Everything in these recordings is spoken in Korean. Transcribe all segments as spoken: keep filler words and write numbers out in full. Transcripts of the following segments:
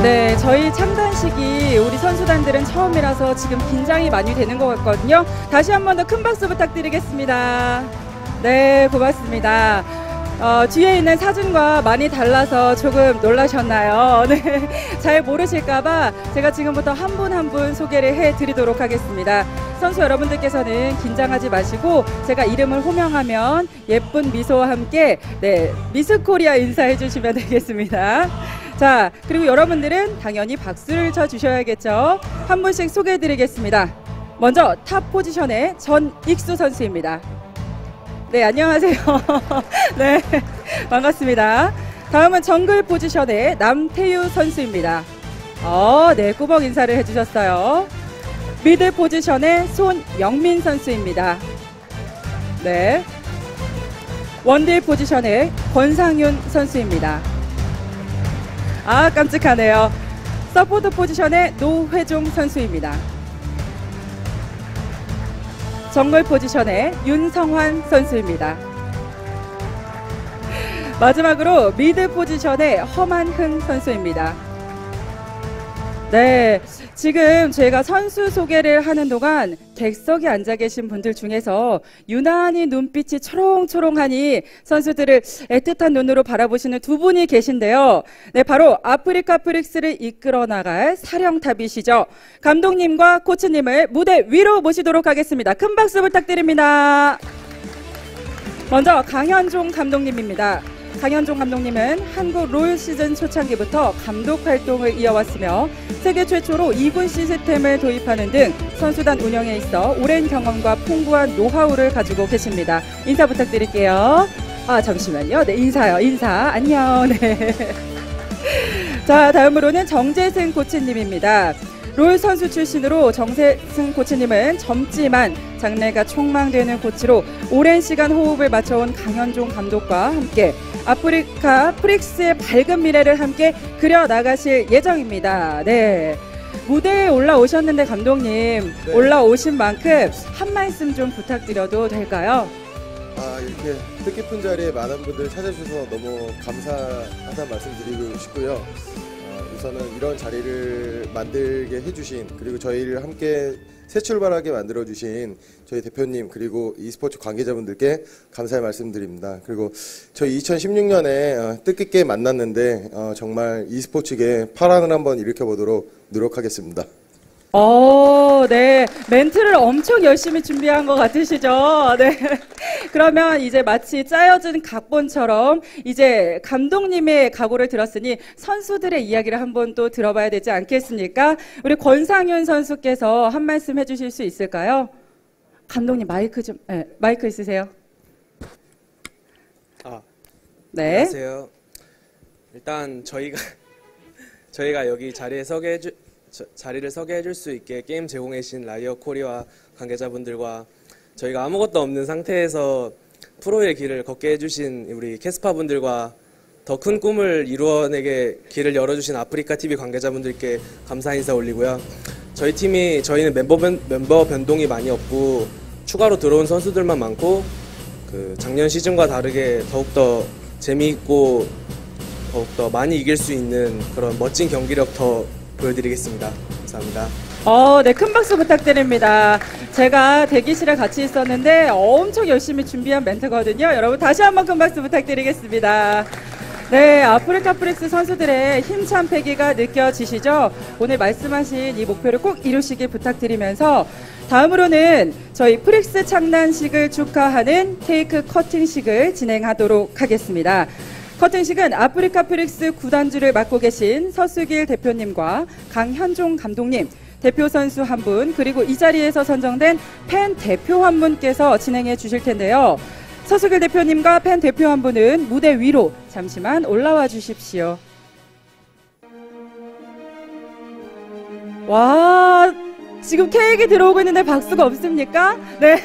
네, 저희 창단식이 우리 선수단들은 처음이라서 지금 긴장이 많이 되는 것 같거든요. 다시 한 번 더 큰 박수 부탁드리겠습니다. 네, 고맙습니다. 어, 뒤에 있는 사진과 많이 달라서 조금 놀라셨나요? 네, 잘 모르실까봐 제가 지금부터 한 분 한 분 소개를 해드리도록 하겠습니다. 선수 여러분들께서는 긴장하지 마시고 제가 이름을 호명하면 예쁜 미소와 함께 네, 미스 코리아 인사해 주시면 되겠습니다. 자, 그리고 여러분들은 당연히 박수를 쳐주셔야겠죠. 한 분씩 소개해드리겠습니다. 먼저 탑 포지션의 전익수 선수입니다. 네, 안녕하세요. 네, 반갑습니다. 다음은 정글 포지션의 남태유 선수입니다. 어, 네, 꾸벅 인사를 해주셨어요. 미드 포지션의 손영민 선수입니다. 네. 원딜 포지션의 권상윤 선수입니다. 아, 깜찍하네요. 서포트 포지션의 노회종 선수입니다. 정글 포지션의 윤성환 선수입니다. 마지막으로 미드 포지션의 허만흥 선수입니다. 네, 지금 제가 선수 소개를 하는 동안 객석에 앉아 계신 분들 중에서 유난히 눈빛이 초롱초롱하니 선수들을 애틋한 눈으로 바라보시는 두 분이 계신데요. 네, 바로 아프리카 프릭스를 이끌어 나갈 사령탑이시죠. 감독님과 코치님을 무대 위로 모시도록 하겠습니다. 큰 박수 부탁드립니다. 먼저 강현종 감독님입니다. 강현종 감독님은 한국 롤 시즌 초창기부터 감독 활동을 이어왔으며 세계 최초로 이 군 시스템을 도입하는 등 선수단 운영에 있어 오랜 경험과 풍부한 노하우를 가지고 계십니다. 인사 부탁드릴게요. 아, 잠시만요. 네, 인사요. 인사. 안녕. 네. 자, 다음으로는 정재승 코치님입니다. 롤 선수 출신으로 정재승 코치님은 젊지만 장래가 촉망되는 코치로 오랜 시간 호흡을 맞춰온 강현종 감독과 함께 아프리카 프릭스의 밝은 미래를 함께 그려나가실 예정입니다. 네, 무대에 올라오셨는데 감독님, 네. 올라오신 만큼 한 말씀 좀 부탁드려도 될까요? 아, 이렇게 뜻깊은 자리에 많은 분들 찾아주셔서 너무 감사하다는 말씀 드리고 싶고요. 어, 우선은 이런 자리를 만들게 해주신, 그리고 저희를 함께 새 출발하게 만들어주신 저희 대표님 그리고 e스포츠 관계자분들께 감사의 말씀드립니다. 그리고 저희 이천십육 년에 뜻깊게 만났는데 어, 정말 e스포츠계 파란을 한번 일으켜보도록 노력하겠습니다. 어, 네. 멘트를 엄청 열심히 준비한 것 같으시죠? 네. 그러면 이제 마치 짜여진 각본처럼 이제 감독님의 각오를 들었으니 선수들의 이야기를 한번 또 들어봐야 되지 않겠습니까? 우리 권상윤 선수께서 한 말씀 해주실 수 있을까요? 감독님 마이크 좀, 네, 마이크 있으세요? 아, 네. 안녕하세요. 일단 저희가 저희가 여기 자리에 서게 해주 저, 자리를 서게 해줄 수 있게 게임 제공해 주신 라이엇 코리아 관계자분들과 저희가 아무것도 없는 상태에서 프로의 길을 걷게 해주신 우리 캐스파분들과 더 큰 꿈을 이루어내게 길을 열어주신 아프리카티비 관계자분들께 감사 인사 올리고요. 저희 팀이 저희는 멤버, 변, 멤버 변동이 많이 없고 추가로 들어온 선수들만 많고 그 작년 시즌과 다르게 더욱더 재미있고 더욱더 많이 이길 수 있는 그런 멋진 경기력 더 보여드리겠습니다. 감사합니다. 어, 네, 큰 박수 부탁드립니다. 제가 대기실에 같이 있었는데 엄청 열심히 준비한 멘트거든요. 여러분 다시 한번 큰 박수 부탁드리겠습니다. 네, 아프리카 프릭스 선수들의 힘찬 패기가 느껴지시죠? 오늘 말씀하신 이 목표를 꼭 이루시길 부탁드리면서 다음으로는 저희 프릭스 창단식을 축하하는 케이크 커팅식을 진행하도록 하겠습니다. 커팅식은 아프리카 프릭스 구단주를 맡고 계신 서수길 대표님과 강현종 감독님, 대표 선수 한 분, 그리고 이 자리에서 선정된 팬 대표 한 분께서 진행해 주실 텐데요. 서수길 대표님과 팬 대표 한 분은 무대 위로 잠시만 올라와 주십시오. 와, 지금 케이크 들어오고 있는데 박수가 없습니까? 네.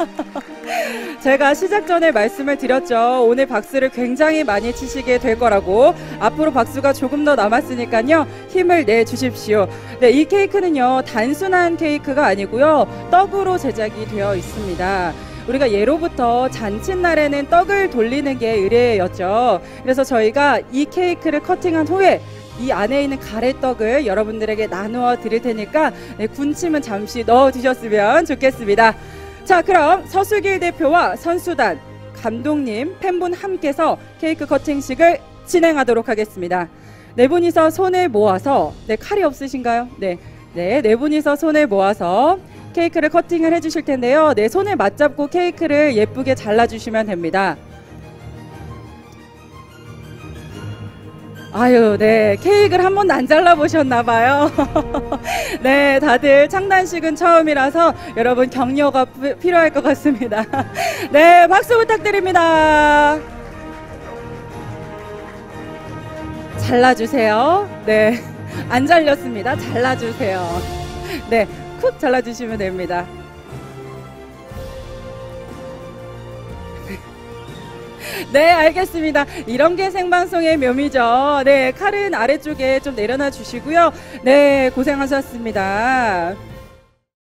제가 시작 전에 말씀을 드렸죠. 오늘 박수를 굉장히 많이 치시게 될 거라고. 앞으로 박수가 조금 더 남았으니까요. 힘을 내주십시오. 네, 이 케이크는요. 단순한 케이크가 아니고요. 떡으로 제작이 되어 있습니다. 우리가 예로부터 잔칫날에는 떡을 돌리는 게 의례였죠. 그래서 저희가 이 케이크를 커팅한 후에 이 안에 있는 가래떡을 여러분들에게 나누어 드릴 테니까 네, 군침은 잠시 넣어 두셨으면 좋겠습니다. 자, 그럼 서수길 대표와 선수단, 감독님, 팬분 함께서 케이크 커팅식을 진행하도록 하겠습니다. 네 분이서 손을 모아서, 네, 칼이 없으신가요? 네, 네, 네 분이서 손을 모아서 케이크를 커팅을 해주실 텐데요. 네, 손을 맞잡고 케이크를 예쁘게 잘라주시면 됩니다. 아유, 네, 케이크를 한 번도 안 잘라보셨나봐요. 네, 다들 창단식은 처음이라서 여러분 격려가 피- 필요할 것 같습니다. 네, 박수 부탁드립니다. 잘라주세요. 네, 안 잘렸습니다. 잘라주세요. 네, 쿡 잘라주시면 됩니다. 네, 알겠습니다. 이런 게 생방송의 묘미죠. 네, 칼은 아래쪽에 좀 내려놔 주시고요. 네, 고생하셨습니다.